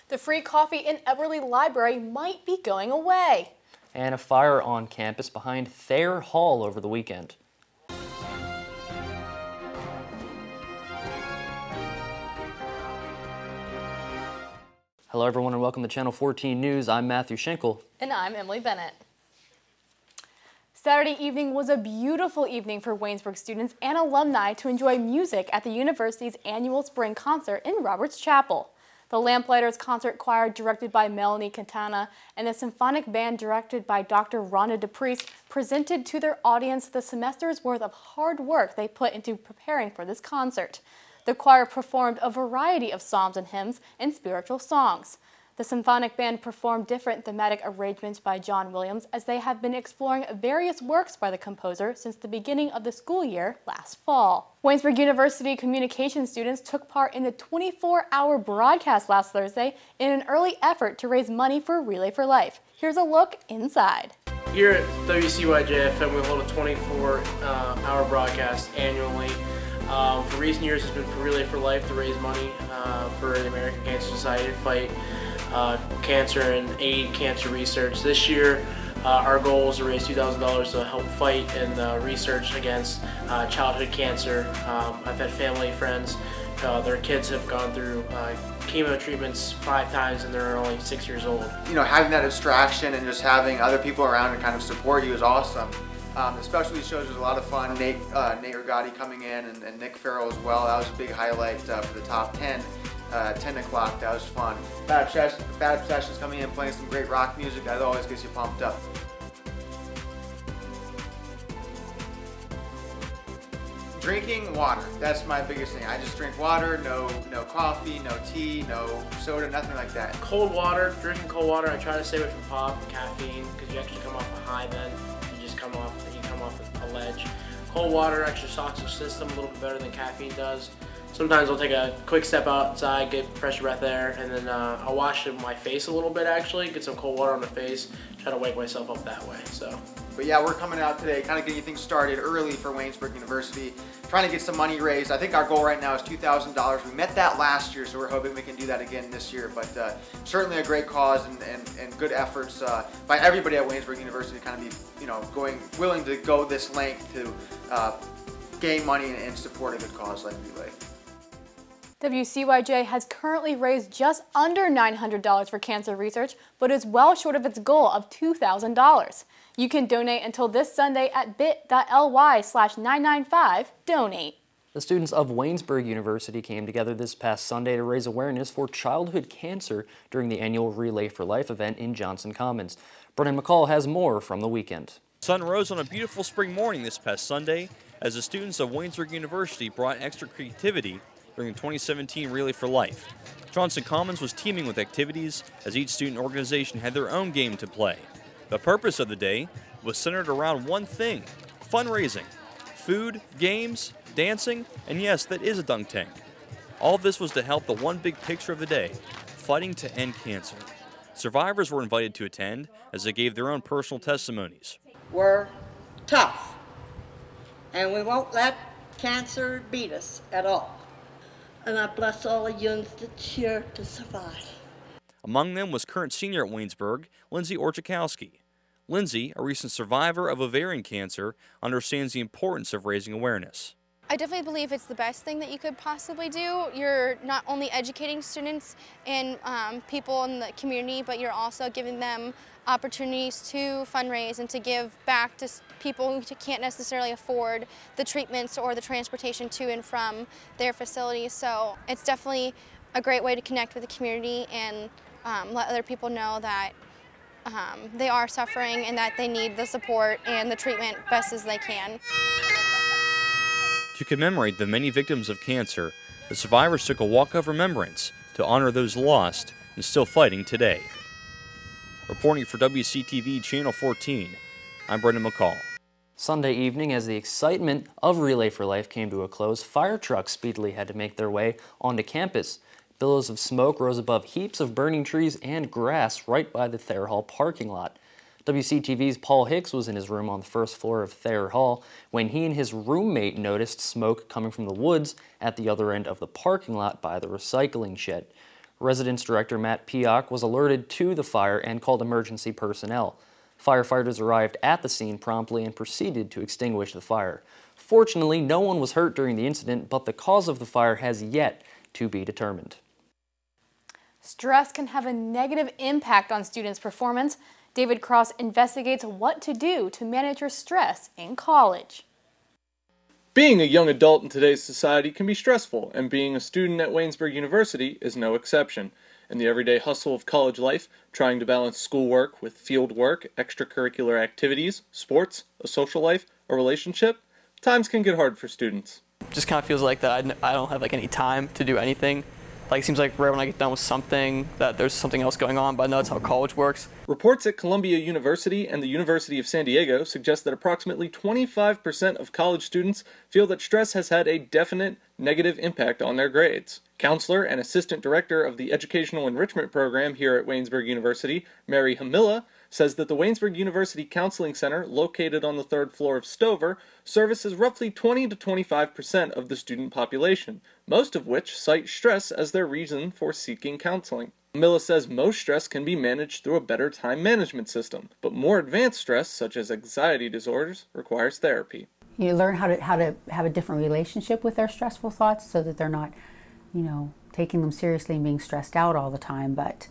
The free coffee in Eberly Library might be going away. And a fire on campus behind Thayer Hall over the weekend. Hello everyone and welcome to Channel 14 News. I'm Matthew Schenkel. And I'm Emily Bennett. Saturday evening was a beautiful evening for Waynesburg students and alumni to enjoy music at the university's annual spring concert in Roberts Chapel. The Lamplighters Concert Choir, directed by Melanie Quintana, and the Symphonic Band, directed by Dr. Rhonda DePriest, presented to their audience the semester's worth of hard work they put into preparing for this concert. The choir performed a variety of psalms and hymns and spiritual songs. The Symphonic Band performed different thematic arrangements by John Williams, as they have been exploring various works by the composer since the beginning of the school year last fall. Waynesburg University communication students took part in the 24-hour broadcast last Thursday in an early effort to raise money for Relay for Life. Here's a look inside. Here at WCYJ-FM, we hold a 24-hour broadcast annually. For recent years, it's been for Relay for Life to raise money for the American Cancer Society to fight cancer and aid cancer research. This year, our goal is to raise $2,000 to help fight and research against childhood cancer. I've had family, friends, their kids have gone through chemo treatments 5 times and they're only 6 years old. You know, having that distraction and just having other people around to kind of support you is awesome. Especially these shows was a lot of fun. Nate Rigatti coming in and Nick Farrell as well. That was a big highlight for the top 10. 10 o'clock, that was fun. Bad Obsessions coming in, playing some great rock music. That always gets you pumped up. Drinking water, that's my biggest thing. I just drink water, no coffee, no tea, no soda, nothing like that. Cold water, drinking cold water, I try to stay away from pop and caffeine because you actually come off a high then. You come off a ledge. Cold water actually shocks your system a little bit better than caffeine does. Sometimes I'll take a quick step outside, get fresh breath air, and then I'll wash my face a little bit actually, get some cold water on the face, try to wake myself up that way. But yeah, we're coming out today, kind of getting things started early for Waynesburg University, trying to get some money raised. I think our goal right now is $2,000. We met that last year, so we're hoping we can do that again this year. But certainly a great cause and good efforts by everybody at Waynesburg University to kind of be, willing to go this length to gain money and support a good cause like Relay. WCYJ has currently raised just under $900 for cancer research, but is well short of its goal of $2,000. You can donate until this Sunday at bit.ly/995donate. The students of Waynesburg University came together this past Sunday to raise awareness for childhood cancer during the annual Relay for Life event in Johnson Commons. Brennan McCall has more from the weekend. Sun rose on a beautiful spring morning this past Sunday as the students of Waynesburg University brought extra creativity during the 2017 Relay for Life. Johnson Commons was teeming with activities as each student organization had their own game to play. The purpose of the day was centered around one thing: fundraising. Food, games, dancing, and yes, that is a dunk tank. All of this was to help the one big picture of the day: fighting to end cancer. Survivors were invited to attend as they gave their own personal testimonies. We're tough, and we won't let cancer beat us at all. And I bless all the units that's here to survive. Among them was current senior at Waynesburg, Lindsay Orchakowski. Lindsay, a recent survivor of ovarian cancer, understands the importance of raising awareness. I definitely believe it's the best thing that you could possibly do. You're not only educating students and people in the community, but you're also giving them opportunities to fundraise and to give back to people who can't necessarily afford the treatments or the transportation to and from their facilities. So it's definitely a great way to connect with the community and let other people know that they are suffering and that they need the support and the treatment best as they can. To commemorate the many victims of cancer, the survivors took a walk of remembrance to honor those lost and still fighting today. Reporting for WCTV Channel 14, I'm Brendan McCall. Sunday evening, as the excitement of Relay for Life came to a close, fire trucks speedily had to make their way onto campus. Billows of smoke rose above heaps of burning trees and grass right by the Thayer Hall parking lot. WCTV's Paul Hicks was in his room on the first floor of Thayer Hall when he and his roommate noticed smoke coming from the woods at the other end of the parking lot by the recycling shed. Residence Director Matt Piak was alerted to the fire and called emergency personnel. Firefighters arrived at the scene promptly and proceeded to extinguish the fire. Fortunately, no one was hurt during the incident, but the cause of the fire has yet to be determined. Stress can have a negative impact on students' performance. David Cross investigates what to do to manage your stress in college. Being a young adult in today's society can be stressful, and being a student at Waynesburg University is no exception. In the everyday hustle of college life, trying to balance schoolwork with field work, extracurricular activities, sports, a social life, a relationship, times can get hard for students. Just kind of feels like that I don't have any time to do anything. It seems like right when I get done with something that there's something else going on, but I know that's how college works. Reports at Columbia University and the University of San Diego suggest that approximately 25% of college students feel that stress has had a definite negative impact on their grades. Counselor and Assistant Director of the Educational Enrichment Program here at Waynesburg University, Mary Hamilla, says that the Waynesburg University Counseling Center, located on the 3rd floor of Stover, services roughly 20 to 25% of the student population, most of which cite stress as their reason for seeking counseling. Hamilla says most stress can be managed through a better time management system, but more advanced stress, such as anxiety disorders, requires therapy. You learn how to have a different relationship with their stressful thoughts so that they're not, taking them seriously and being stressed out all the time, but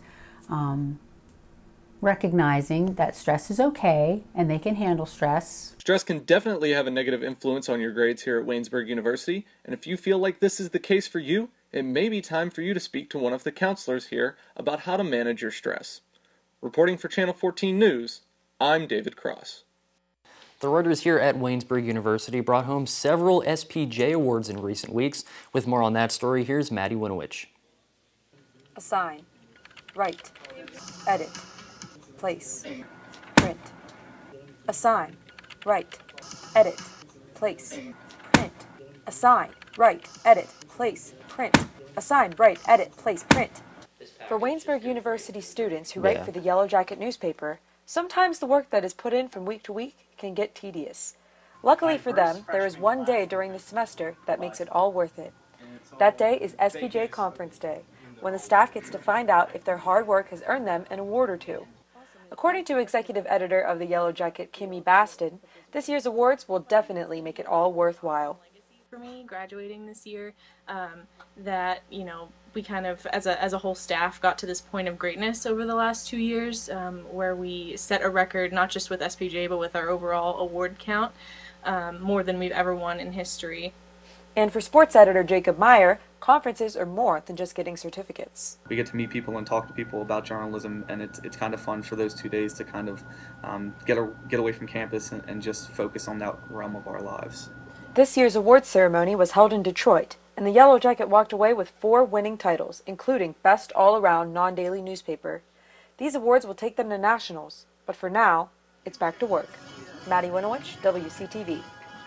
recognizing that stress is okay and they can handle stress. Stress can definitely have a negative influence on your grades here at Waynesburg University, and if you feel like this is the case for you, it may be time for you to speak to one of the counselors here about how to manage your stress. Reporting for Channel 14 News, I'm David Cross. The writers here at Waynesburg University brought home several SPJ awards in recent weeks. With more on that story, here's Maddie Winowich. Assign, write, edit, place, print. Assign, write, edit, place, print. Assign, write, edit, place, print. Assign, write, edit, place, print. For Waynesburg University students who write for the Yellow Jacket newspaper, sometimes the work that is put in from week to week can get tedious. Luckily for them, there is one day during the semester that makes it all worth it. That day is SPJ Conference Day, when the staff gets to find out if their hard work has earned them an award or two. According to executive editor of the Yellow Jacket, Kimmy Baston, this year's awards will definitely make it all worthwhile. For me, graduating this year, that, we kind of, as a whole staff, got to this point of greatness over the last 2 years, where we set a record, not just with SPJ, but with our overall award count, more than we've ever won in history. And for sports editor Jacob Meyer, conferences are more than just getting certificates. We get to meet people and talk to people about journalism, and it's kind of fun for those 2 days to kind of get away from campus and just focus on that realm of our lives. This year's awards ceremony was held in Detroit, and the Yellow Jacket walked away with 4 winning titles, including Best All-Around Non-Daily Newspaper. These awards will take them to nationals, but for now, it's back to work. Maddie Winowich, WCTV.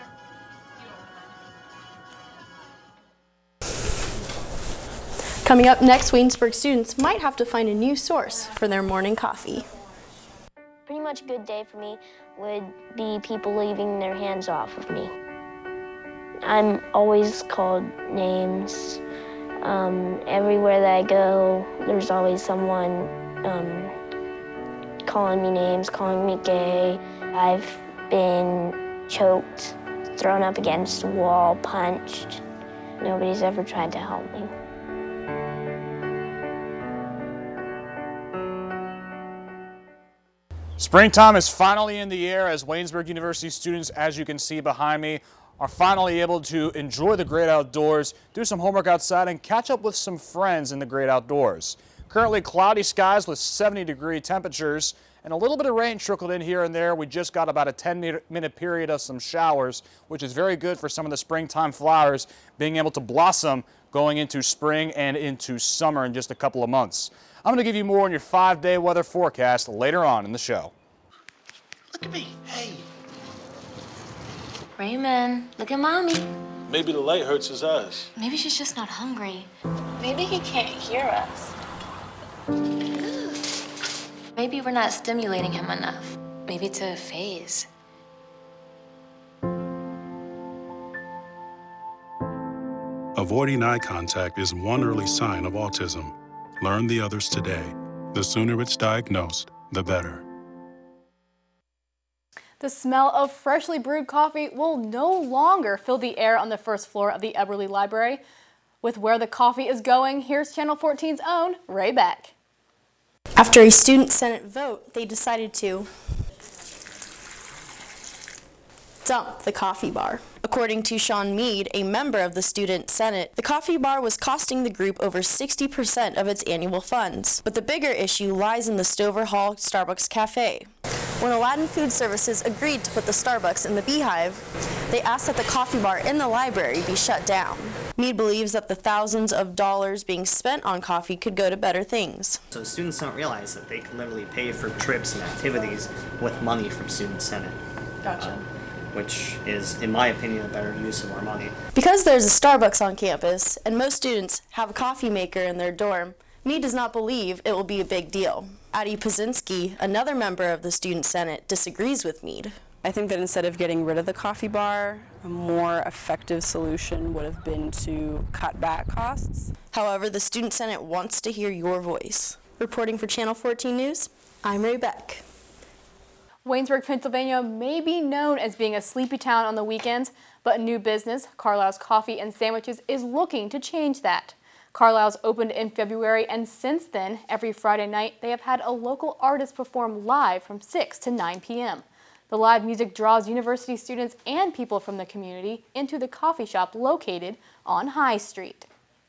Coming up next, Waynesburg students might have to find a new source for their morning coffee. Pretty much a good day for me would be people leaving their hands off of me. I'm always called names. Everywhere that I go, there's always someone calling me names, calling me gay. I've been choked, thrown up against the wall, punched. Nobody's ever tried to help me. Springtime is finally in the air as Waynesburg University students, as you can see behind me, are finally able to enjoy the great outdoors, do some homework outside, and catch up with some friends in the great outdoors. Currently cloudy skies with 70-degree temperatures and a little bit of rain trickled in here and there. We just got about a 10-minute period of some showers, which is very good for some of the springtime flowers being able to blossom going into spring and into summer in just a couple of months. I'm going to give you more on your 5-day weather forecast later on in the show. Look at me. Hey. Raymond, look at Mommy. Maybe the light hurts his eyes. Maybe she's just not hungry. Maybe he can't hear us. Maybe we're not stimulating him enough. Maybe it's a phase. Avoiding eye contact is one early sign of autism. Learn the others today. The sooner it's diagnosed, the better. The smell of freshly brewed coffee will no longer fill the air on the first floor of the Eberly Library. With where the coffee is going, here's Channel 14's own Ray Beck. After a student senate vote, they decided to dump the coffee bar. According to Sean Mead, a member of the student senate, the coffee bar was costing the group over 60% of its annual funds. But the bigger issue lies in the Stover Hall Starbucks Cafe. When Aladdin Food Services agreed to put the Starbucks in the Beehive, they asked that the coffee bar in the library be shut down. Mead believes that the thousands of dollars being spent on coffee could go to better things. So students don't realize that they can literally pay for trips and activities with money from Student Senate. Gotcha. Which is, in my opinion, a better use of our money. Because there's a Starbucks on campus, and most students have a coffee maker in their dorm, Mead does not believe it will be a big deal. Addie Pazinski, another member of the Student Senate, disagrees with Mead. I think that instead of getting rid of the coffee bar, a more effective solution would have been to cut back costs. However, the Student Senate wants to hear your voice. Reporting for Channel 14 News, I'm Ray Beck. Waynesburg, Pennsylvania may be known as being a sleepy town on the weekends, but a new business, Carlisle's Coffee and Sandwiches, is looking to change that. Carlisle's opened in February, and since then, every Friday night, they have had a local artist perform live from 6 to 9 p.m. The live music draws university students and people from the community into the coffee shop located on High Street.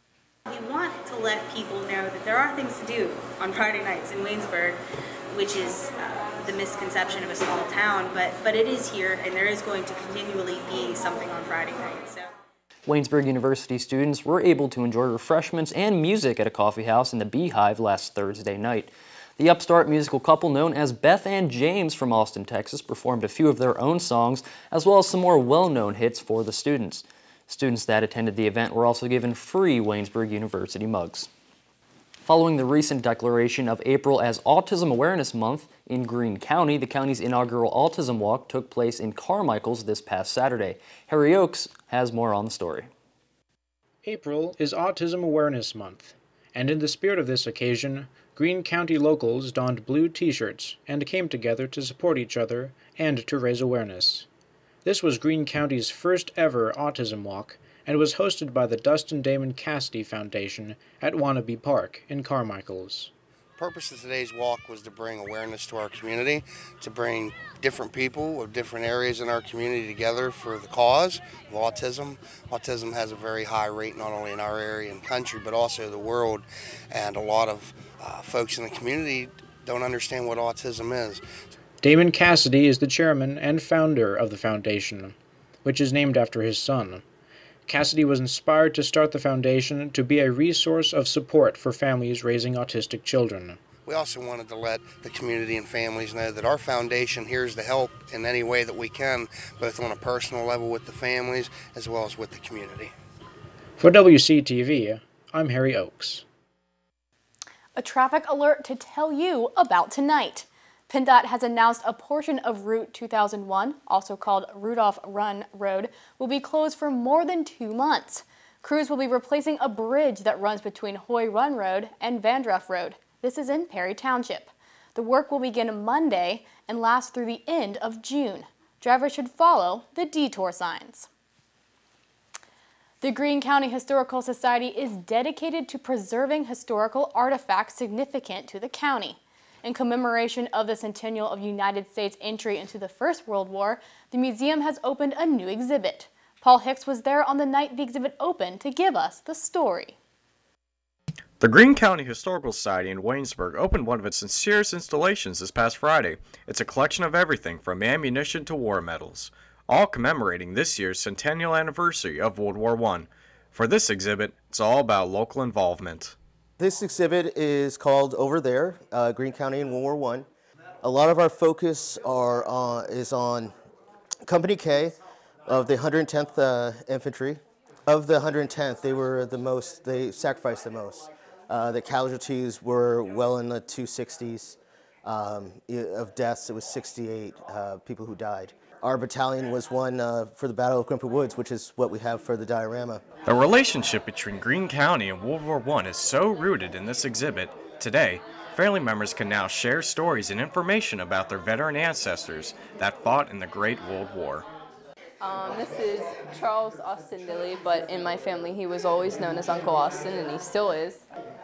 We want to let people know that there are things to do on Friday nights in Waynesburg, which is the misconception of a small town, but it is here, and there is going to continually be something on Friday night. So. Waynesburg University students were able to enjoy refreshments and music at a coffee house in the Beehive last Thursday night. The upstart musical couple known as Beth and James from Austin, Texas, performed a few of their own songs, as well as some more well-known hits for the students. Students that attended the event were also given free Waynesburg University mugs. Following the recent declaration of April as Autism Awareness Month in Greene County, the county's inaugural Autism Walk took place in Carmichael's this past Saturday. Harry Oakes has more on the story. April is Autism Awareness Month, and in the spirit of this occasion, Greene County locals donned blue t-shirts and came together to support each other and to raise awareness. This was Greene County's first ever Autism Walk, and was hosted by the Dustin Damon Cassidy Foundation at Wannabe Park in Carmichael's. The purpose of today's walk was to bring awareness to our community, to bring different people of different areas in our community together for the cause of autism. Autism has a very high rate not only in our area and country but also the world, and a lot of folks in the community don't understand what autism is. Damon Cassidy is the chairman and founder of the foundation, which is named after his son. Cassidy was inspired to start the foundation to be a resource of support for families raising autistic children. We also wanted to let the community and families know that our foundation here is to help in any way that we can, both on a personal level with the families as well as with the community. For WCTV, I'm Harry Oakes. A traffic alert to tell you about tonight. PennDOT has announced a portion of Route 2001, also called Rudolph Run Road, will be closed for more than 2 months. Crews will be replacing a bridge that runs between Hoy Run Road and Vandruff Road. This is in Perry Township. The work will begin Monday and last through the end of June. Drivers should follow the detour signs. The Greene County Historical Society is dedicated to preserving historical artifacts significant to the county. In commemoration of the centennial of United States entry into the First World War, the museum has opened a new exhibit. Paul Hicks was there on the night the exhibit opened to give us the story. The Greene County Historical Society in Waynesburg opened one of its sincerest installations this past Friday. It's a collection of everything from ammunition to war medals, all commemorating this year's centennial anniversary of World War I. For this exhibit, it's all about local involvement. This exhibit is called Over There, Greene County in World War I. A lot of our focus is on Company K of the 110th Infantry. Of the 110th, they sacrificed the most. The casualties were well in the 260s. Of deaths, it was 68 people who died. our battalion was one for the Battle of Grimpen Woods, which is what we have for the diorama. The relationship between Greene County and World War I is so rooted in this exhibit. Today, family members can now share stories and information about their veteran ancestors that fought in the Great World War. This is Charles Austin Dilly, but in my family he was always known as Uncle Austin, and he still is.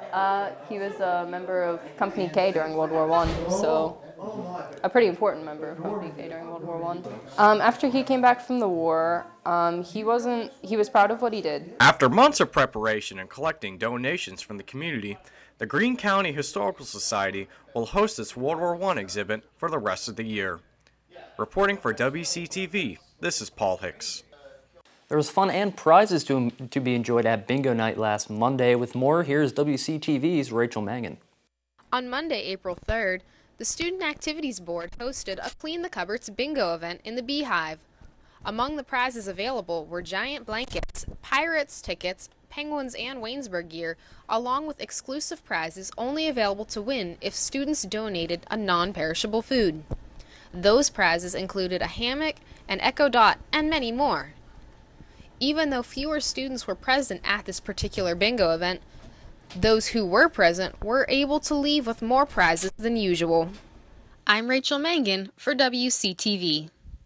He was a member of Company K during World War I, so a pretty important member of Company K during World War I. After he came back from the war, he was proud of what he did. After months of preparation and collecting donations from the community, the Greene County Historical Society will host its World War I exhibit for the rest of the year. Reporting for WCTV, this is Paul Hicks. There was fun and prizes to be enjoyed at Bingo Night last Monday. With more, here's WCTV's Rachel Mangan. On Monday, April 3rd, the Student Activities Board hosted a Clean the Cupboards bingo event in the Beehive. Among the prizes available were giant blankets, Pirates tickets, Penguins and Waynesburg gear, along with exclusive prizes only available to win if students donated a non-perishable food. Those prizes included a hammock, an Echo Dot, and many more. Even though fewer students were present at this particular bingo event, those who were present were able to leave with more prizes than usual. I'm Rachel Mangan for WCTV.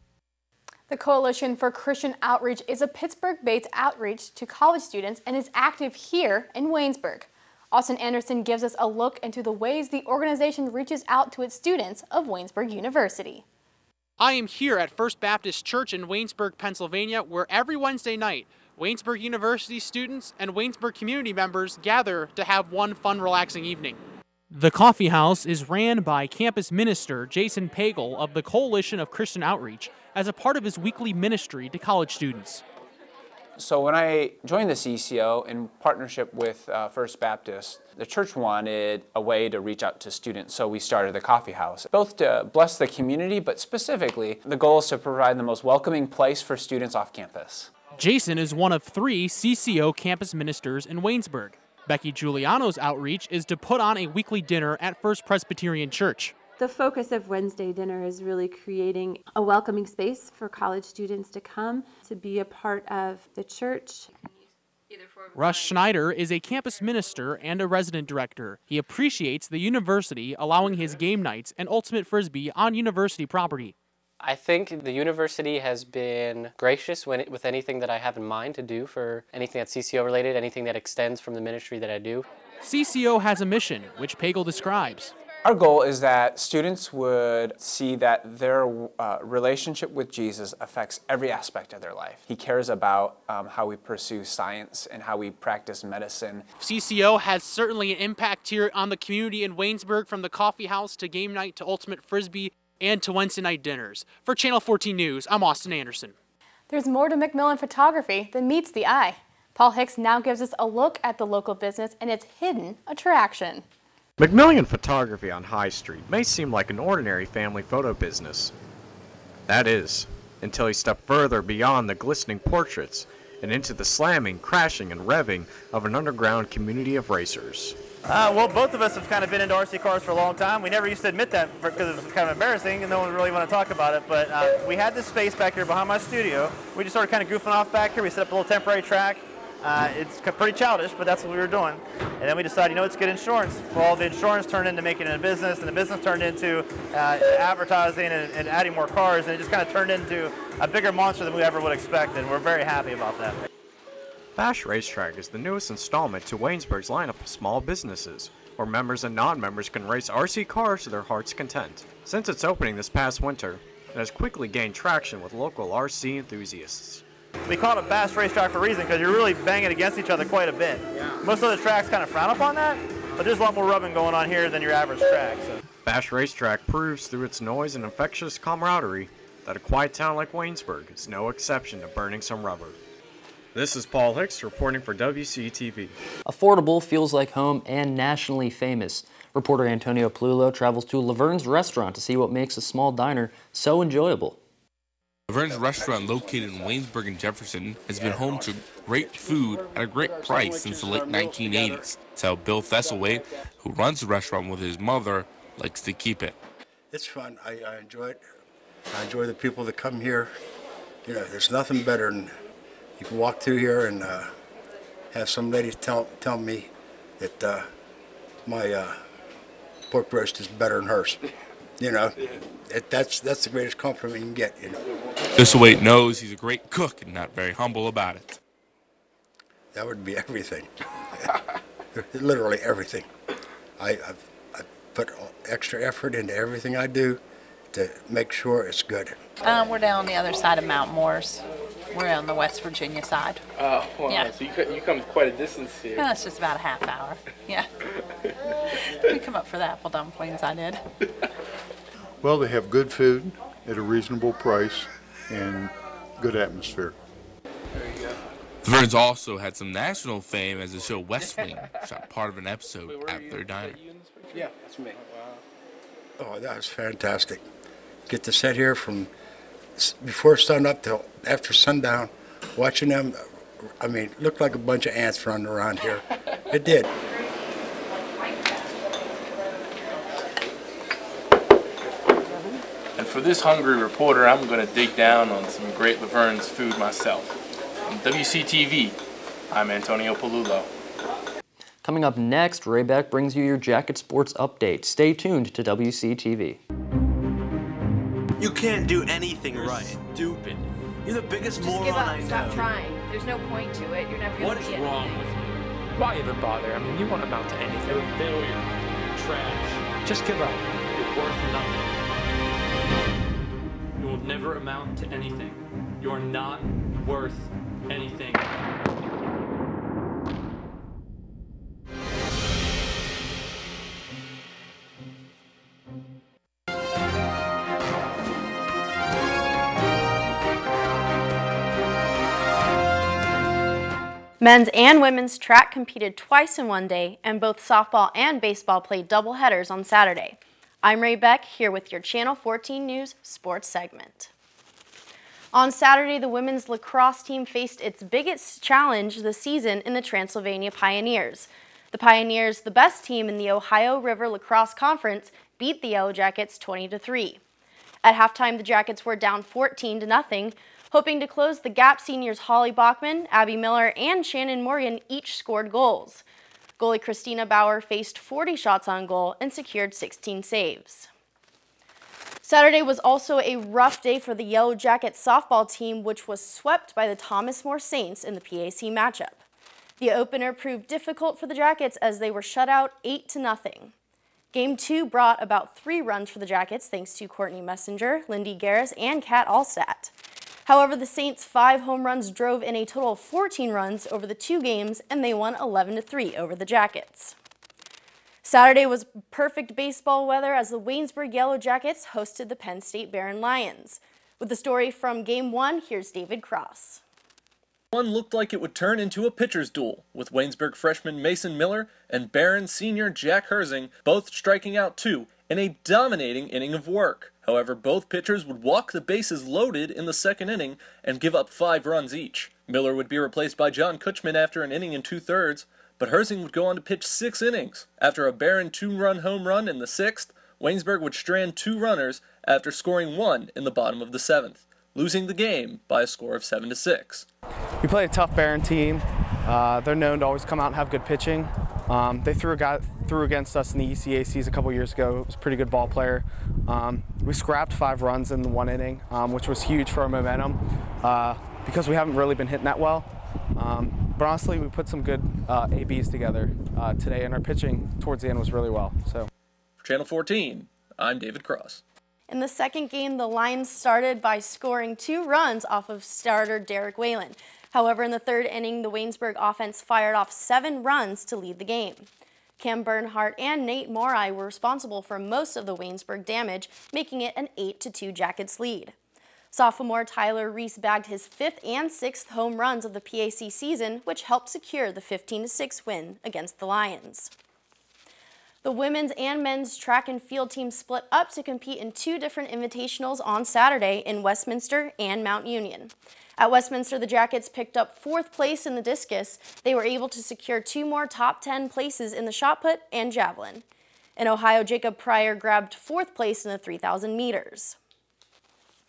The Coalition for Christian Outreach is a Pittsburgh-based outreach to college students and is active here in Waynesburg. Austin Anderson gives us a look into the ways the organization reaches out to its students of Waynesburg University. I am here at First Baptist Church in Waynesburg, Pennsylvania, where every Wednesday night, Waynesburg University students and Waynesburg community members gather to have one fun, relaxing evening. The coffee house is ran by campus minister Jason Pagel of the Coalition of Christian Outreach as a part of his weekly ministry to college students. So when I joined the CCO in partnership with First Baptist, the church wanted a way to reach out to students, so we started the coffee house, both to bless the community, but specifically, the goal is to provide the most welcoming place for students off campus. Jason is one of 3 CCO campus ministers in Waynesburg. Becky Giuliano's outreach is to put on a weekly dinner at First Presbyterian Church. The focus of Wednesday dinner is really creating a welcoming space for college students to come, to be a part of the church. Russ Schneider is a campus minister and a resident director. He appreciates the university allowing his game nights and ultimate frisbee on university property. I think the university has been gracious with anything that I have in mind to do for anything that's CCO related, anything that extends from the ministry that I do. CCO has a mission, which Pagel describes. Our goal is that students would see that their relationship with Jesus affects every aspect of their life. He cares about how we pursue science and how we practice medicine. CCO has certainly an impact here on the community in Waynesburg, from the coffee house to game night to ultimate frisbee and to Wednesday night dinners. For Channel 14 News, I'm Austin Anderson. There's more to McMillan photography than meets the eye. Paul Hicks now gives us a look at the local business and its hidden attraction. McMillan Photography on High Street may seem like an ordinary family photo business. That is, until you step further beyond the glistening portraits and into the slamming, crashing, and revving of an underground community of racers. Well, both of us have kind of been into RC cars for a long time. We never used to admit that because it was kind of embarrassing and no one really want to talk about it. But we had this space back here behind my studio. We just started kind of goofing off back here. We set up a little temporary track. It's pretty childish, but that's what we were doing. And then we decided, you know, let's get insurance. Well, the insurance turned into making it a business, and the business turned into advertising and adding more cars, and it just kind of turned into a bigger monster than we ever would expect, and we're very happy about that. Bash Racetrack is the newest installment to Waynesburg's lineup of small businesses, where members and non-members can race RC cars to their heart's content. Since its opening this past winter, it has quickly gained traction with local RC enthusiasts. We call it a Bash Racetrack for a reason, because you're really banging against each other quite a bit. Yeah. Most of the tracks kind of frown upon that, but there's a lot more rubbing going on here than your average track. So. Bash Racetrack proves through its noise and infectious camaraderie that a quiet town like Waynesburg is no exception to burning some rubber. This is Paul Hicks reporting for WCTV. Affordable feels like home and nationally famous. Reporter Antonio Palulo travels to Laverne's restaurant to see what makes a small diner so enjoyable. Laverne's restaurant, located in Waynesburg and Jefferson, has been home to great food at a great price since the late 1980s. That's how Bill Thesselwaite, who runs the restaurant with his mother, likes to keep it. It's fun. I enjoy it. I enjoy the people that come here. You know, there's nothing better than you can walk through here and have some lady tell me that my pork roast is better than hers. You know, that's the greatest compliment you can get. You know. Thistlethwaite knows he's a great cook and not very humble about it. That would be everything. Literally everything. I've put extra effort into everything I do to make sure it's good. We're down on the other side of Mount Morris. We're on the West Virginia side. Oh, wow. Yeah. So you come quite a distance here. Yeah, it's just about a half hour. Yeah. We come up for the apple dumplings, I did. Well, they have good food at a reasonable price and good atmosphere. There you go. The Verns also had some national fame as the show West Wing shot part of an episode at their diner. Yeah, that's me. Wow. Oh, that was fantastic. Get to sit here from before sun up till after sundown, watching them. I mean, it looked like a bunch of ants running around here. It did. And for this hungry reporter, I'm going to dig down on some great La Verne's food myself. From WCTV, I'm Antonio Palullo. Coming up next, Ray Beck brings you your Jacket Sports update. Stay tuned to WCTV. You can't do anything right. Stupid. You're the biggest moron I know. Stop trying. There's no point to it. You're never going to get wrong anything. with you? Why even bother? I mean, you won't amount to anything. You're a failure. Trash. Just give up. You're worth nothing. You will never amount to anything. You are not worth anything. Men's and women's track competed twice in one day, and both softball and baseball played doubleheaders on Saturday. I'm Ray Beck, here with your Channel 14 News Sports segment. On Saturday, the women's lacrosse team faced its biggest challenge this season in the Transylvania Pioneers. The Pioneers, the best team in the Ohio River Lacrosse Conference, beat the Yellow Jackets 20-3. At halftime, the Jackets were down 14-0. Hoping to close the gap, seniors Holly Bachman, Abby Miller, and Shannon Morgan each scored goals. Goalie Christina Bauer faced 40 shots on goal and secured 16 saves. Saturday was also a rough day for the Yellow Jackets softball team, which was swept by the Thomas More Saints in the PAC matchup. The opener proved difficult for the Jackets as they were shut out 8-0. Game 2 brought about 3 runs for the Jackets thanks to Courtney Messenger, Lindy Garris, and Kat Allstat. However, the Saints' 5 home runs drove in a total of 14 runs over the 2 games, and they won 11-3 over the Jackets. Saturday was perfect baseball weather as the Waynesburg Yellow Jackets hosted the Penn State Barron Lions. With the story from Game 1, here's David Cross. One looked like it would turn into a pitcher's duel, with Waynesburg freshman Mason Miller and Barron senior Jack Herzing both striking out 2 in a dominating inning of work. However, both pitchers would walk the bases loaded in the second inning and give up 5 runs each. Miller would be replaced by John Kutchman after an inning and 2/3, but Herzing would go on to pitch 6 innings. After a Barron 2-run home run in the 6th, Waynesburg would strand 2 runners after scoring 1 in the bottom of the 7th, losing the game by a score of 7-6. We play a tough Barron team. They're known to always come out and have good pitching. They threw against us in the ECACs a couple years ago. It was a pretty good ball player. We scrapped 5 runs in the 1 inning, which was huge for our momentum because we haven't really been hitting that well. But honestly, we put some good ABs together today, and our pitching towards the end was really well. So, for Channel 14, I'm David Cross. In the second game, the Lions started by scoring 2 runs off of starter Derek Whalen. However, in the 3rd inning, the Waynesburg offense fired off 7 runs to lead the game. Cam Bernhardt and Nate Morai were responsible for most of the Waynesburg damage, making it an 8-2 Jackets lead. Sophomore Tyler Reese bagged his 5th and 6th home runs of the PAC season, which helped secure the 15-6 win against the Lions. The women's and men's track and field teams split up to compete in 2 different invitationals on Saturday in Westminster and Mount Union. At Westminster, the Jackets picked up 4th place in the discus. They were able to secure 2 more top 10 places in the shot put and javelin. In Ohio, Jacob Pryor grabbed 4th place in the 3,000 meters.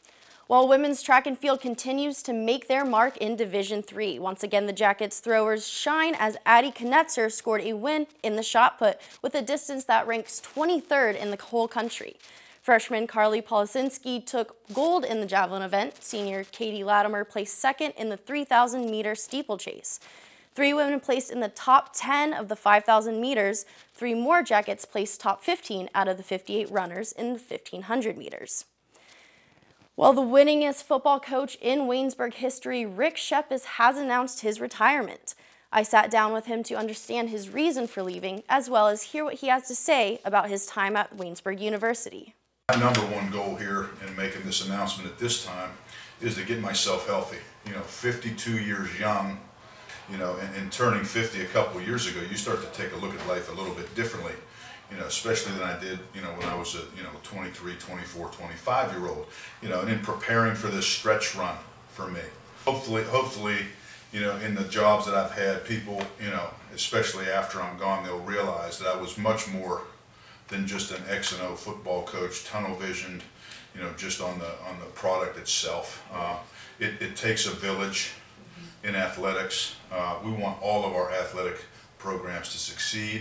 While women's track and field continues to make their mark in Division III. Once again, the Jackets throwers shine as Addie Knetzer scored a win in the shot put with a distance that ranks 23rd in the whole country. Freshman Carly Polisinski took gold in the javelin event. Senior Katie Latimer placed second in the 3,000-meter steeplechase. 3 women placed in the top 10 of the 5,000 meters. 3 more Jackets placed top 15 out of the 58 runners in the 1,500 meters. Well, the winningest football coach in Waynesburg history, Rick Shepis, has announced his retirement. I sat down with him to understand his reason for leaving, as well as hear what he has to say about his time at Waynesburg University. My number one goal here in making this announcement at this time is to get myself healthy. 52 years young, and turning 50 a couple of years ago, you start to take a look at life a little bit differently. Especially than I did, when I was a, 23, 24, 25-year-old, and in preparing for this stretch run for me. Hopefully, in the jobs that I've had, people, especially after I'm gone, they'll realize that I was much more than just an X and O football coach, tunnel visioned, just on the product itself. It takes a village in athletics. We want all of our athletic programs to succeed.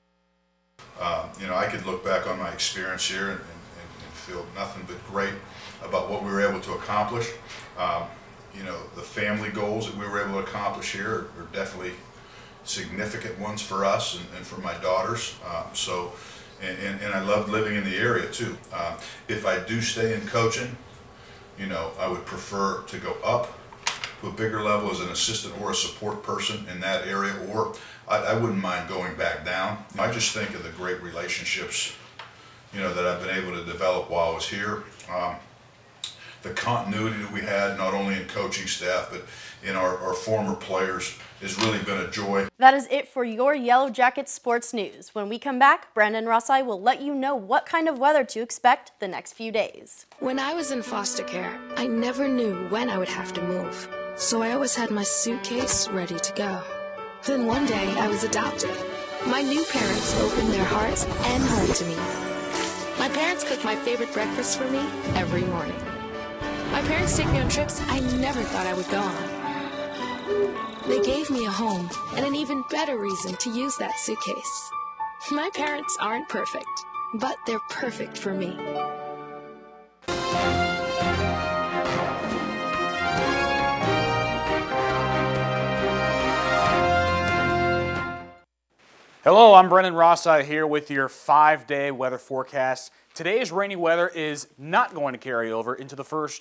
I could look back on my experience here and feel nothing but great about what we were able to accomplish. The family goals that we were able to accomplish here are definitely significant ones for us and for my daughters. And I loved living in the area too. If I do stay in coaching, I would prefer to go up to a bigger level as an assistant or a support person in that area, or I wouldn't mind going back down. I just think of the great relationships, that I've been able to develop while I was here. The continuity that we had, not only in coaching staff, but in our former players, has really been a joy. That is it for your Yellow Jackets sports news. When we come back, Brandon Rossai will let you know what kind of weather to expect the next few days. When I was in foster care, I never knew when I would have to move. So I always had my suitcase ready to go. Then one day I was adopted. My new parents opened their hearts and home to me. My parents cook my favorite breakfast for me every morning. My parents take me on trips I never thought I would go on. They gave me a home and an even better reason to use that suitcase. My parents aren't perfect, but they're perfect for me. Hello, I'm Brendan Rossai here with your 5-day weather forecast. Today's rainy weather is not going to carry over into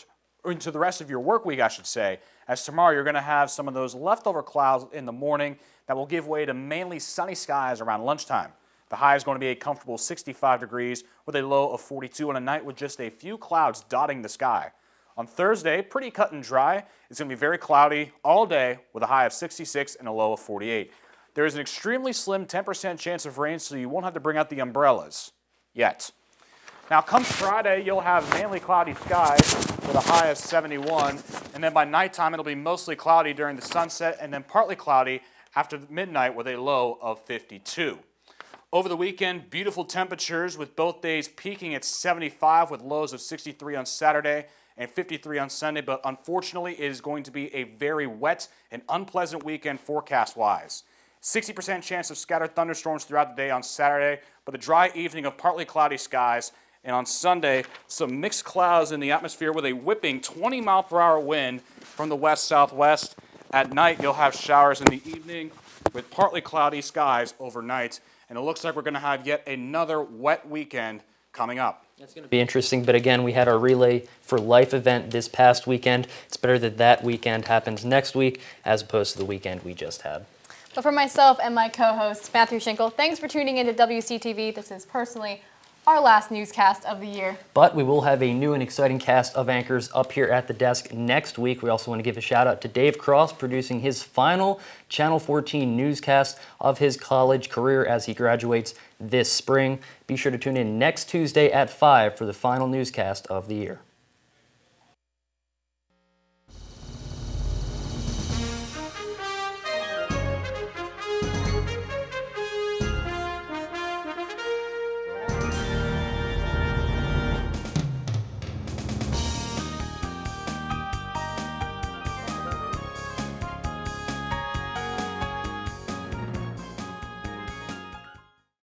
the rest of your work week, I should say, as tomorrow you're going to have some of those leftover clouds in the morning that will give way to mainly sunny skies around lunchtime. The high is going to be a comfortable 65 degrees with a low of 42 on a night with just a few clouds dotting the sky. On Thursday, pretty cut and dry. It's going to be very cloudy all day with a high of 66 and a low of 48. There is an extremely slim 10% chance of rain, so you won't have to bring out the umbrellas yet. Now, come Friday, you'll have mainly cloudy skies with a high of 71, and then by nighttime, it'll be mostly cloudy during the sunset, and then partly cloudy after midnight with a low of 52. Over the weekend, beautiful temperatures with both days peaking at 75 with lows of 63 on Saturday and 53 on Sunday, but unfortunately, it is going to be a very wet and unpleasant weekend forecast-wise. 60% chance of scattered thunderstorms throughout the day on Saturday, but a dry evening of partly cloudy skies. And on Sunday, some mixed clouds in the atmosphere with a whipping 20-mile-per-hour wind from the west-southwest. At night, you'll have showers in the evening with partly cloudy skies overnight. And it looks like we're going to have yet another wet weekend coming up. It's going to be interesting, but again, we had our Relay for Life event this past weekend. It's better that that weekend happens next week as opposed to the weekend we just had. But for myself and my co-host, Matthew Schinkel, thanks for tuning into WCTV. This is personally our last newscast of the year. But we will have a new and exciting cast of anchors up here at the desk next week. We also want to give a shout out to Dave Cross, producing his final Channel 14 newscast of his college career as he graduates this spring. Be sure to tune in next Tuesday at 5 for the final newscast of the year.